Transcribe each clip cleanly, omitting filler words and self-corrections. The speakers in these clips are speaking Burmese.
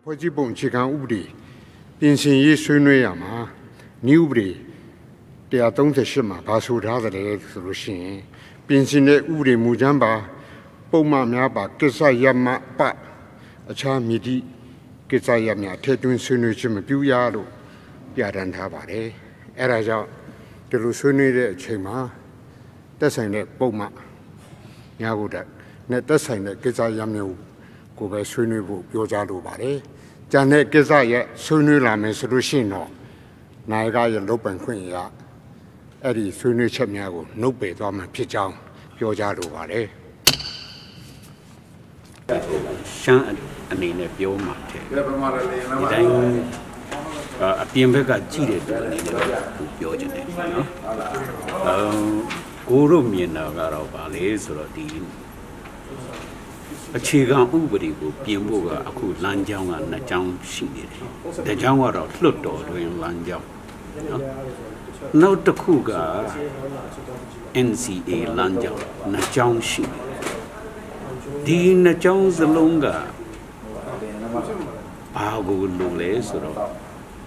ဖွဲ့စည်းပုံအခြေခံဥပဒေပြင်ဆင်ရေးဆွေးနွေးရမှာနည်းဥပဒေ138မှာဘာဆိုထားတယ်ဆိုလို့ရှိရင်ပြင်ဆင်တဲ့ဥပဒေမူကြမ်းပါပုံမှန်များပါကိစ္စရပ်မှပအခြားမြစ်တိကိစ္စရပ်များထည့်သွင်းဆွေးနွေးခြင်းမပြုရလို့ပြဋ္ဌာန်းထားပါတယ်အဲဒါကြောင့်ဒီလိုဆွေးနွေးတဲ့အချိန်မှာတက်ဆိုင်တဲ့ပုံမှန်များကိုနဲ့တက်ဆိုင်တဲ့ကိစ္စရပ်မျိုးကိုပဲဆွေးနွေးဖို့ပြောကြားလိုပါတယ်။ကျန်တဲ့ကိစ္စရဲ့ဆွေးနွေးလာမယ်ဆိုလို့ရှိရင်တော့နိုင်ကရဲ့လုပ်ပိုင်ခွင့်ရအဲ့ဒီဆွေးနွေးချက်များကိုနှုတ်ပယ်သွားမှဖြစ်ကြောင်းပြောကြားလိုပါတယ်။ရှမ်းအနေနဲ့ပြောမှာတယ်။ဒီတိုင်းအပြင်ဘက်ကကြည့်တဲ့သူအနေနဲ့ပြောချင်တယ်နော်။ကိုတို့မြင်တာကတော့ဗာလေဆိုတော့ဒီအခြေခံဥပဒေကိုပြင်ဖို့ကအခုလမ်းကြောင်းကနှစ်ကြောင်းရှိနေတယ်။တစ်ကြောင်းကတော့လွှတ်တော်တွင်လမ်းကြောင်းနော်။နောက်တစ်ခုက NCA လမ်းကြောင်းနှစ်ကြောင်းရှိတယ်။ဒီနှစ်ကြောင်းစလုံးကဘာကိုလို့လဲဆိုတော့ဒီ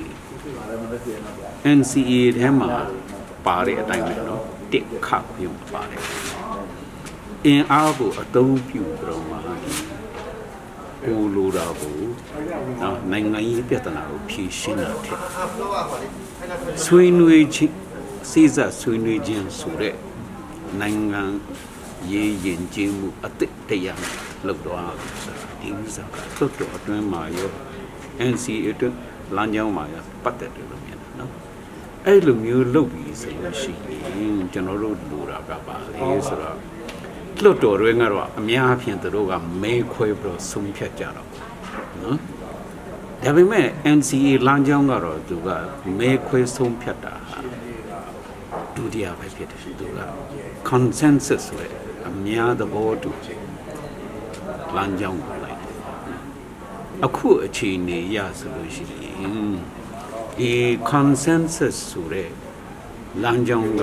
NCA ထဲမှာပါတဲ့အတိုင်းပဲနော်။တစ်ခါပြုပါတယ်။အင်အားကိုအသုံးပြုကြတော့မှကိုလိုတာကိုနော်နိုင်ငံရေးပြဿနာကိုဖြေရှင်းတာတဲ့ဆွေးနွေးခြင်းစိစဆွေးနွေးခြင်းဆိုတဲ့နိုင်ငံရေးယဉ်ကျေးမှုအသစ်တရားလောက်တော့ဒီဥစ္စာကတွတ်တော်အတွင်းမှာရော NCA အတွင်းလမ်းကြောင်းမှာရောပတ်သက်တယ်လို့မြင်တယ်နော်အဲ့လိုမျိုးလုပ်ပြီးဆိုလို့ရှိရင်ကျွန်တော်တို့လိုတာကပါလေဆိုတော့လွတ်တော်တွေကတော့အများအပြားသူတို့ကမဲခွဲပြီးတော့ဆုံးဖြတ်ကြတော့နော်ဒါပေမဲ့ NCA လမ်းကြောင်းကတော့သူကမဲခွဲဆုံးဖြတ်တာဒုတိယပဲဖြစ်တယ်သူက consensus ဆိုတဲ့အများသဘောတူလမ်းကြောင်းကိုလိုက်အခုအခြေအနေရဆိုလို့ရှိရင်ဒီ consensus ဆိုတဲ့လမ်းကြောင်းက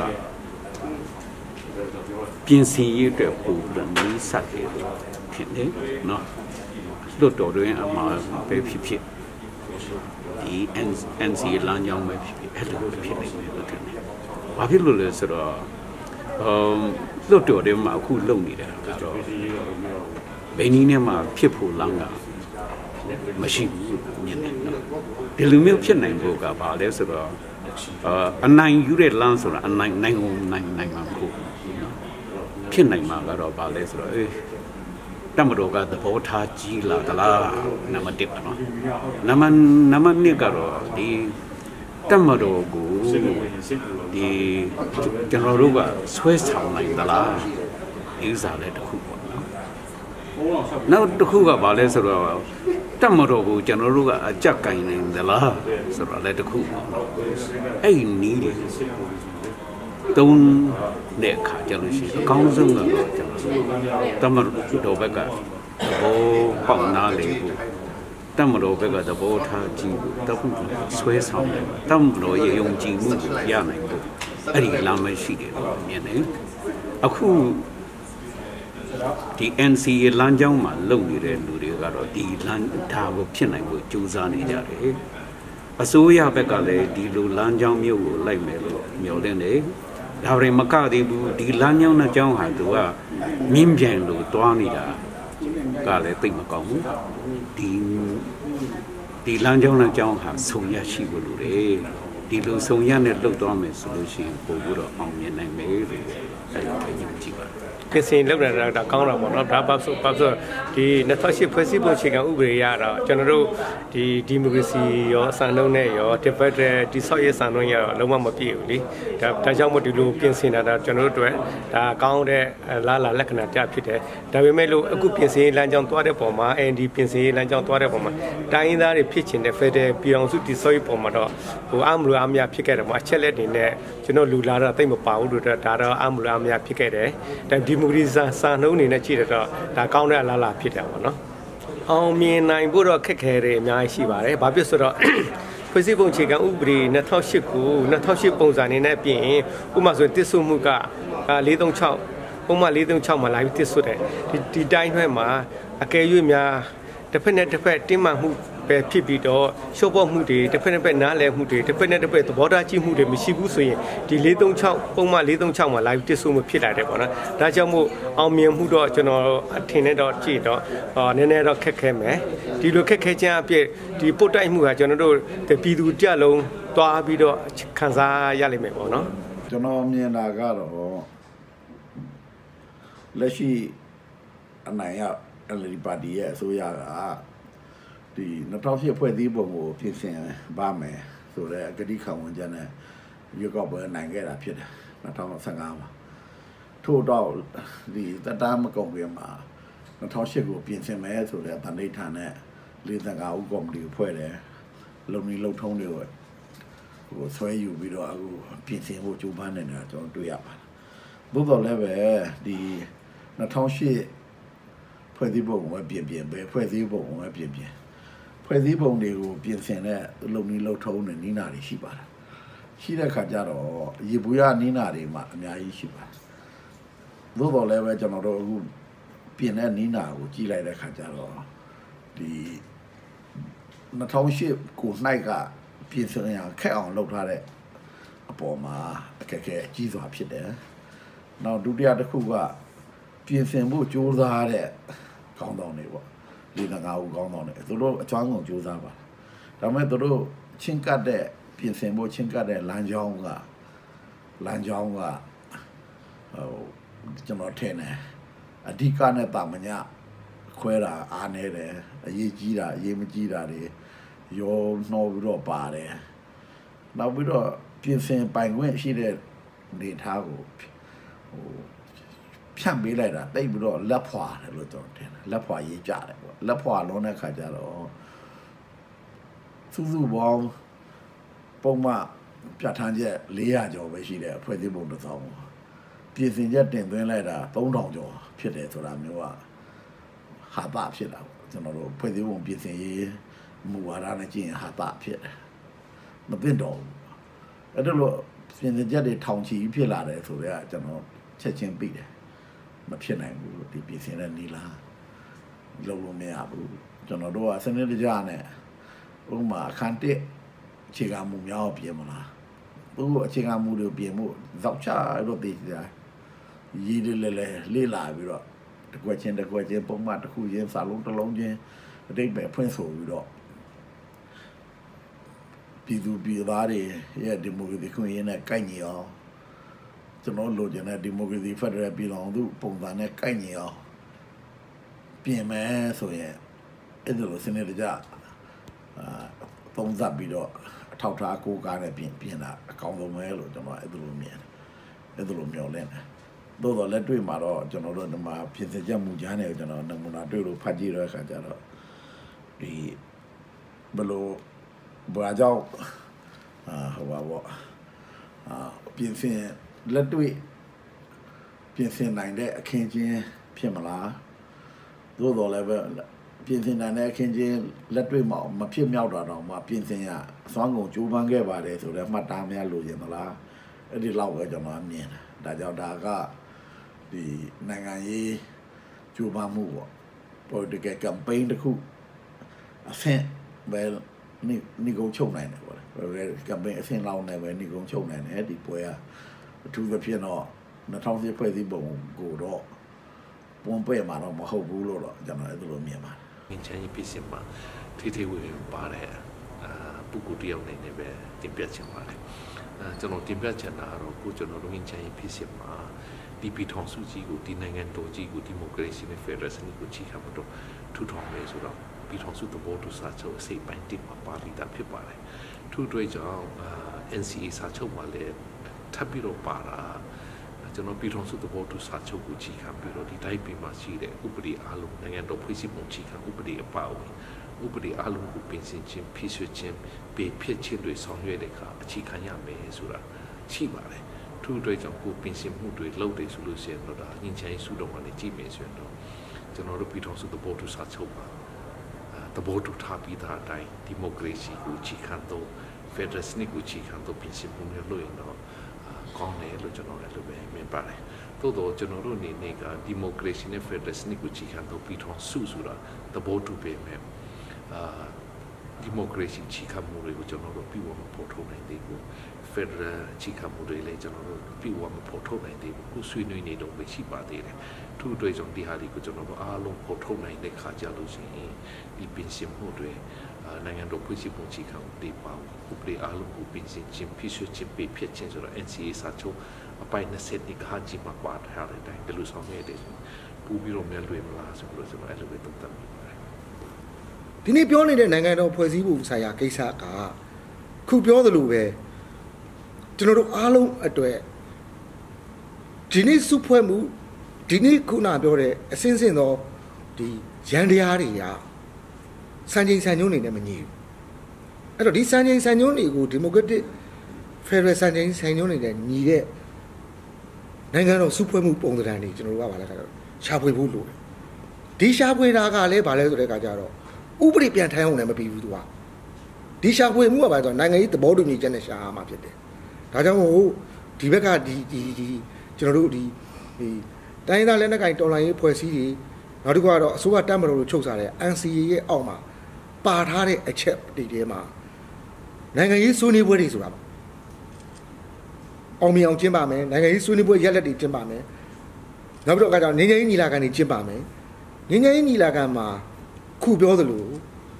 ပြင်ဆင်ရေးအတွက်ပုံစံမျိုးစတယ်ဖြစ်နေနော်လွတ်တော်တွင်အမှားပဲဖြစ်ဖြစ်ဒီ NCA လမ်းကြောင်းပဲဖြစ်ဖြစ်အဲ့လိုဖြစ်နေတယ်လို့ထင်တယ်။ဘာဖြစ်လို့လဲဆိုတော့လွတ်တော်တွင်မှာအခုလုံနေတာကတော့ဘယ်နည်းနဲ့မှဖြစ်ဖို့လမ်းကမရှိဘူးမြင်တယ်နော်ဒီလိုမျိုးဖြစ်နိုင်ဖို့ကဘာလဲဆိုတော့အနိုင်ယူတဲ့လမ်းဆိုတာအနိုင်မှာမဟုတ်ဖြစ်နိုင်မှာကတော့ဗာလဲဆိုတော့တမတော်ကသဘောထားကြီးလာသလားနံပါတ်1ပါနော်နံပါတ်2ကတော့ဒီတမတော်ကိုဒီကျွန်တော်တို့ကဆွဲဆောင်နိုင်သလားဒီစားလဲတစ်ခုပေါ့နော်နောက်တစ်ခုကဗာလဲဆိုတော့တမတော်ကိုကျွန်တော်တို့ကအကြက်ကင်နိုင်သလားဆိုတော့လဲတစ်ခုပေါ့နော်အဲ့နီးတယ်သုံးတဲ့အခါကျလို့ရှိရင်အကောင်းဆုံးကတော့ကျွန်တော်တမတော်ဘက်ကသဘောပေါက်နားလေဖို့တမတော်ဘက်ကသဘောထားကြည့်ဖို့တခုဆွဲဆောင်တယ်တမတော်ရဲ့ယုံကြည်မှုကိုရနိုင်ဖို့အဲ့ဒီလမ်းမရှိတယ်လို့မြင်တယ်အခုဒီ NCA လမ်းကြောင်းမှာလုံနေတဲ့လူတွေကတော့ဒီလမ်းဒါကိုဖြစ်နိုင်ဖို့ကြိုးစားနေကြတယ်အစိုးရဘက်ကလည်းဒီလိုလမ်းကြောင်းမျိုးကိုလိုက်မယ်လို့မျှော်လင့်တယ်ဒါပေမဲ့မကသေးဘူးဒီလမ်းကြောင်းနဲ့ကြောင်းဟာသူကမြင်းပြန်လို့တွားနေတာကလည်းသိမကောင်းဘူးဒီလမ်းကြောင်းနဲ့ကြောင်းဟာဆုံရရှိဖို့လိုတယ်ဒီလိုဆုံရနဲ့လှုပ်သွားမယ်ဆိုလို့ရှိရင်ပို့ပြီးတော့အောင်မြင်နိုင်မယ်လို့အဲ့လိုပဲယုံကြည်ပါတယ်ပြင်ဆင်လုပ်နေတာဒါကောင်းတာပေါ့နော်ဒါဘာဆိုဒီ2008ဖွဲ့စည်းပုံအခြေခံဥပဒေရတော့ကျွန်တော်တို့ဒီမိုကရေစီရောအစံနှုန်းနဲ့ရောဒီဘက်ဒီဆော့ရဲ့စံနှုန်းရတော့လုံးဝမပြည့်ဘူးလေဒါကြောင့်မို့ဒီလိုပြင်ဆင်တာကျွန်တော်တို့အတွက်ဒါကောင်းတဲ့လားလက္ခဏာပြဖြစ်တယ်ဒါပေမဲ့လို့အခုပြင်ဆင်လမ်းကြောင်းသွားတဲ့ပုံမှာ ND ပြင်ဆင်လမ်းကြောင်းသွားတဲ့ပုံမှာတိုင်းရင်းသားတွေဖြစ်ချင်တဲ့ Federal ပြည်အောင်စုဒီဆော့ရဲ့ပုံမှာတော့ဟိုအမှုအများဖြစ်ခဲ့တယ်မှာအချက်လက်တွေနဲ့ကျွန်တော်လူလာတော့တိတ်မပါဘူးတို့ဒါတော့အမှုအများဖြစ်ခဲ့တယ်ဒီမိုကရေစီစံနှုန်းနေနဲ့ကြည့်တော့ဒါကောင်းတဲ့အလားလာဖြစ်တယ်ပေါ့နော်အောင်မြင်နိုင်ဖို့တော့ခက်ခဲတယ်အများကြီးရှိပါတယ်ဘာဖြစ်ဆိုတော့ဖွဲ့စည်းပုံအခြေခံဥပဒေ2008ကို2008ပုံစံနေနဲ့ပြင်ဥပမာဆိုတစ်ဆွမှုက436ပုံမှန်436မှာလာပြီးတစ်ဆွတယ်ဒီတိုင်းတွဲမှာအကယ်၍များတစ်ဖက်နဲ့တစ်ဖက်တင်းမာမှုပဲဖြစ်ပြီးတော့ရှုပ်ပေါ်မှုတွေတစ်ဖက်နဲ့တစ်ဖက်နားလည်မှုတွေတစ်ဖက်နဲ့တစ်ဖက်သဘောထားကြီးမှုတွေမရှိဘူးဆိုရင်ဒီ436ပုံမှန်436မှာ live တစ်ဆိုမဖြစ်လာတယ်ပေါ့နော်ဒါကြောင့်မို့အောင်မြင်မှုတော့ကျွန်တော်အထင်နဲ့တော့ကြည့်တော့နည်းနည်းတော့ခက်ခဲမယ်ဒီလိုခက်ခဲခြင်းအဖြစ်ဒီပုတ်တိုက်မှုကကျွန်တော်တို့ပြည်သူကြလုံးသွားပြီးတော့ခံစားရလိမ့်မယ်ပေါ့နော်ကျွန်တော်မြင်တာကတော့လက်ရှိအနိုင်ရ LD ပါတီရဲ့အစိုးရကဒီ2008ဖွဲ့စည်းပုံကိုပြင်ဆင်ပါမယ်ဆိုတော့ဂတိခံဝန်ချက်နဲ့ရွေးကောက်ပွဲနိုင်ခဲ့တာဖြစ်တယ်2015မှာထို့တော့ဒီတတမကုံပြမှာ2008ကိုပြင်ဆင်မယ်ဆိုတဲ့ဗန္ဒိဋ္ဌာန်နဲ့45ဦးကော်မတီကိုဖွဲ့တယ်လုံနီလုံထုံးတွေကိုဟိုဆွဲယူပြီးတော့အခုပြင်ဆင်ဖို့ကြိုးပမ်းနေတာကျွန်တော်တွေ့ရပါတယ်။သို့တော်လည်းပဲဒီ2008ဖွဲ့စည်းပုံကိုပြင်ပဲဖွဲ့စည်းပုံကိုပြင်ဖွဲ့စည်းပုံတွေကိုပြင်ဆင်တဲ့လုံနီလုံထုံးနဲ့နီးနာတွေရှိပါတယ်။ရှိတဲ့ခါကျတော့ရေဘူးရနီးနာတွေမှာအများကြီးရှိပါတယ်။သို့တော်လည်းပဲကျွန်တော်တို့အခုပြင်တဲ့နီးနာကိုကြည့်လိုက်တဲ့ခါကျတော့ဒီ2008ကိုနှိုက်ကပြင်ဆင်ရခက်အောင်လုပ်ထားတဲ့အပေါ်မှာအခက်အခဲအကြီးစွာဖြစ်တယ်။နောက်ဒုတိယတစ်ခုကပြင်ဆင်ဖို့ကြိုးစားတဲ့ခေါင်းဆောင်တွေပေါ့။45ဦးခေါင်းဆောင်တွေသူတို့အချောင်းကုန်ကြိုးစားပါဒါပေမဲ့သူတို့ချင်းကတ်တဲ့ပြင်ဆင်ဖို့ချင်းကတ်တဲ့လမ်းကြောင်းကဟိုကျွန်တော်ထင်တယ်အဓိကနဲ့တာမညခွဲတာအားနေတယ်အရေးကြီးတာအရေးမကြီးတာတွေရောနှောပြီးတော့ပါတယ်နောက်ပြီးတော့ပြင်ဆင်ပိုင်ခွင့်ရှိတဲ့နေသားကိုဟိုဖြန့်ပေးလိုက်တာတိတ်ပြီးတော့လက်ဖွာတယ်လို့ကျွန်တော်ထင်တယ်လက်ဖွာရေးကြတယ်ပေါ့လက်ဖွာလုံးတဲ့ခါကျတော့စုပေါင်းပုံမှန်ပြဋ္ဌာန်းချက်400ကျော်ပဲရှိတယ်အဖွဲ့အစည်းပုံတစ်စောင်းပြင်ဆင်ချက်တင်သွင်းလိုက်တာ3000ကျော်ဖြစ်တယ်ဆိုတာမျိုးကဟာတာဖြစ်တာကျွန်တော်တို့ဖွဲ့စည်းပုံပြင်ဆင်ရေးမူဝါဒနဲ့ကြည့်ရင်ဟာတာဖြစ်တယ်မသိတော့ဘူးအဲ့ဒါလို့ပြင်ဆင်ချက်တွေထောင်ချီဖြစ်လာတယ်ဆိုတော့ကျွန်တော်ချက်ချင်းပြီးတယ်မဖြစ်နိုင်ဘူးဒီပြင်ဆင်တဲ့နီလာလုံးလုံးမရဘူးကျွန်တော်တို့ကစနစ်တကျနဲ့ဥပမာအခန်း1အခြေခံမူများပြင်မလားသူအခြေခံမူတွေပြင်ဖို့ဇောက်ချတော့တည်ကြရည်လေလာပြီးတော့တကွက်ချင်းပုံမှန်တစ်ခုချင်းစာလုံးတစ်လုံးချင်းအတိတ်ပဲဖွင့်ဆိုပြီးတော့ပြည်သူပြည်သားတွေရဲ့ဒီမိုကရေစီခွင့်ရနဲ့ကိုက်ညီအောင်ကျွန်တော်လိုချင်တဲ့ဒီမိုကရေစီဖက်ဒရယ်ပြည်ထောင်စုပုံစံနဲ့ကိုက်ညီအောင်ပြင်မယ်ဆိုရင်အဲ့ဒါလိုစနစ်တကျပုံစံပြီးတော့အထောက်ထားကိုးကားနဲ့ပြင်တာအကောင်းဆုံးပဲလို့ကျွန်တော်အဲ့ဒါလိုမြင်တယ်အဲ့ဒါလိုမျှော်လင့်တယ်သို့တော်လက်တွေ့မှာတော့ကျွန်တော်တို့ဒီမှာပြင်ဆင်ချက်မူကြမ်းတွေကိုကျွန်တော်နမူနာတွေ့လို့ဖတ်ကြည့်ရတဲ့အခါကျတော့ဒီဘလို့ဘာကြောင့်ဟိုပါပေါ့ပြင်ဆင်လက်တွေ့ပြင်ဆင်နိုင်တဲ့အခင်းချင်းဖြစ်မလားသို့တော်လည်းပဲပြင်ဆင်နိုင်တဲ့အခင်းချင်းလက်တွေ့မှာမဖြစ်မြောက်တာတော့မှပြင်ဆင်ရအစွမ်းကုန်ကြိုးပမ်းခဲ့ပါတယ်ဆိုတော့မှတ်သားများလိုချင်သလားအဲ့ဒီလောက်ပဲကျွန်တော်မြင်တယ်ဒါကြောင့်ဒါကဒီနိုင်ငံရေးကြိုးပမ်းမှုပေါ့ political campaign တခုအဆင့်ပဲနေကုန်ချုပ်နိုင်တယ်ပေါ့လေ campaign အဆင့်လောက်နဲ့ပဲနေကုန်ချုပ်နိုင်တယ်ဒီပွဲကအထူးသဖြင့်တော့2010ဖွဲ့စည်းပုံကိုတော့ပုံပွဲမှာတော့မဟုတ်ဘူးလို့တော့ကျွန်တော်အဲ့လိုမြင်ပါတယ်ငင်းချမ်းရေးပြည်စင်မှာထိဝင်ပါတယ်ပုဂ္ဂိုလ်တယောက်နေနဲ့ပဲတင်ပြချင်ပါတယ်ကျွန်တော်တင်ပြချင်တာကတော့ကိုကျွန်တော်တို့ငင်းချမ်းရေးပြည်စင်မှာဒီပြည်ထောင်စုကြီးကိုဒီနိုင်ငံတော်ကြီးကိုဒီမိုကရေစီနဲ့ဖက်ဒရယ်စနစ်ကိုချီခံဖို့တော့ထူထောင်မယ်ဆိုတော့ပြည်ထောင်စုသဘောတူစာချုပ်အစိပ်ပိုင်းတစ်မှာပါလိတာဖြစ်ပါတယ်ထို့အတွက်ကြောင့် NCA စာချုပ်မှာလည်းထပ်ပြီးတော့ပါတာကျွန်တော်ပြည်ထောင်စုသဘောတူစာချုပ်ကိုချီခံပြီးတော့ဒီတိုင်းပြည်မှာရှိတဲ့ဥပဒေအလုံးနိုင်ငံတော်ဖွဲ့စည်းပုံချီခံဥပဒေအပါအဝင်ဥပဒေအလုံးကိုပြင်ဆင်ခြင်းဖြည့်ဆွတ်ခြင်းပေးဖြစ်ခြင်းတွေဆောင်ရွက်တဲ့အခါအခြေခံရမယ်ဆိုတာရှိပါတယ်ထို့အတွက်ကြောင့်ကိုပြင်ဆင်မှုတွေလုပ်တယ်ဆိုလို့ရှိရင်တော့ဒါငင်းချင်စုတော့မှလည်းကြည့်မယ်ဆိုရင်တော့ကျွန်တော်တို့ပြည်ထောင်စုသဘောတူစာချုပ်ပါသဘောတူထားပြီးသားအတိုင်းဒီမိုကရေစီကိုချီခံတော့ဖက်ဒရယ်စနစ်ကိုချီခံတော့ပြင်ဆင်မှုမျိုးလုပ်ရင်တော့ကောင်းတယ်လို့ကျွန်တော်လည်းလိုပဲမြင်ပါတယ်多ကျွန်တော်တို့အနေနဲ့ကဒီမိုကရေစီနဲ့ဖက်ဒရယ်စနစ်ကိုချီခံတော့ပြီးထောင်စုဆိုတာသဘောတူပေမဲ့ဒီမိုကရေစီချီခံမှုတွေကိုကျွန်တော်တို့ပြီးဝမပေါ်ထုတ်နိုင်သေးဘူးဖက်ဒရယ်ချီခံမှုတွေလည်းကျွန်တော်တို့ပြီးဝမပေါ်ထုတ်နိုင်သေးဘူးခုဆွေးနွေးနေတော့ပဲရှိပါသေးတယ်ထို့အတွက်ကြောင့်ဒီဟာတွေကိုကျွန်တော်တို့အားလုံးပေါ်ထုတ်နိုင်တဲ့ခါကြလို့ရှိရင်ဒီပင်စင်မှုတွေနိုင်ငံတော်ဖွဲ့စည်းပုံချီခံဒီပါဥပဒေအားလုံးကိုပင်စင်ချင်းဖြစ်ချင်းဖြစ်ချင်းဆိုတော့ NCA စာချုပ်အပိုင်း20ကဟာကြီးမှာပါထားတဲ့အတိုင်းဒီလိုဆောင်ရွက်တယ်ပူပြီးတော့မြန်လွယ်မလားဆိုတော့ကျွန်တော်အဲ့လိုပဲသုံးသပ်မိပါတယ်ဒီနေ့ပြောနေတဲ့နိုင်ငံတော်ဖွဲ့စည်းပုံဆိုင်ရာကိစ္စကခုပြောသလိုပဲကျွန်တော်တို့အားလုံးအတွက်ဒီနေ့စုဖွဲ့မှုဒီနေ့ခုနပြောတဲ့အစင်းစင်သောဒီရန်တရားတွေကစံချိန်စံညွှန်းနေနဲ့မညီဘူးအဲ့တော့ဒီစံချိန်စံညွှန်းတွေကိုဒီမိုကရက်တစ်ဖက်ဒရယ်စံချိန်စံညွှန်းတွေနဲ့ညီတဲ့နိုင်ငံတော်စုဖွဲ့မှုပုံစံတွေကျွန်တော်တို့ကဘာလဲဆိုတော့ရှာဖွေဖို့လိုတယ်ဒီရှာဖွေတာကလည်းဘာလဲဆိုတဲ့အခါကျတော့ဥပဒေပြန်ထိုင်အောင်လည်းမပြီးဘူးသူကဒီရှာဖွေမှုကဘာလဲဆိုတော့နိုင်ငံရေးသဘောတူညီချက်နဲ့ရှာမှာဖြစ်တယ်ဒါကြောင့်မို့ဒီဘက်ကဒီကျွန်တော်တို့ဒီတိုင်းသားလက်နက်ကိုင်တော်လှန်ရေးဖွဲ့စည်းတွေနောက်တစ်ခုကတော့အစိုးရတပ်မတော်တို့ချုပ်စားတဲ့ NCA ရဲ့အောက်မှာပါထားတဲ့အချက်တွေထဲမှာနိုင်ငံရေးဆွေးနွေးပွဲတွေဆိုတာပါအောင်မြင်အောင်ကျင်းပါမယ်နိုင်ငံရေးဆွေးနွေးပွဲရက်လက်တွေကျင်းပါမယ်နောက်ပြီးတော့ကကြောင့်ငင်းငင်းညီလာခံတွေကျင်းပါမယ်ငင်းငင်းညီလာခံမှာခုပြောသလို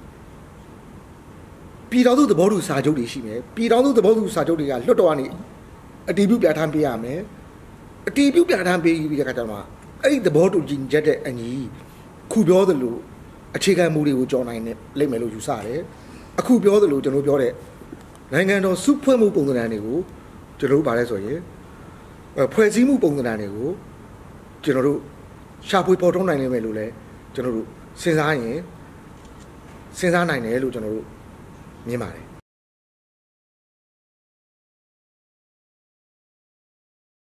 ပြည်တော်စုသဘောတူစာချုပ်တွေရှိမယ်ပြည်တော်စုသဘောတူစာချုပ်တွေကလွတ်တော်ကနေအတည်ပြုပြဋ္ဌာန်းပေးရမယ်အတည်ပြုပြဋ္ဌာန်းပေးပြီးတဲ့အခါကျတော့အဲ့ဒီသဘောတူညီချက်တဲ့အညီခုပြောသလိုအခြေခံမူတွေကိုကြော်နိုင်လိမ့်မယ်လို့ယူဆတယ်အခုပြောသလိုကျွန်တော်ပြောတဲ့နိုင်ငံတော်စုဖွဲ့မှုပုံစံတွေကိုကျွန်တော်တို့ဗါလဲဆိုရင်ဖွဲ့စည်းမှုပုံစံတွေကိုကျွန်တော်တို့ရှာဖွေပေါ်ထုတ်နိုင်လိမ့်မယ်လို့လည်းကျွန်တော်တို့စဉ်းစားနိုင်တယ်လို့ကျွန်တော်တို့မြင်ပါတယ်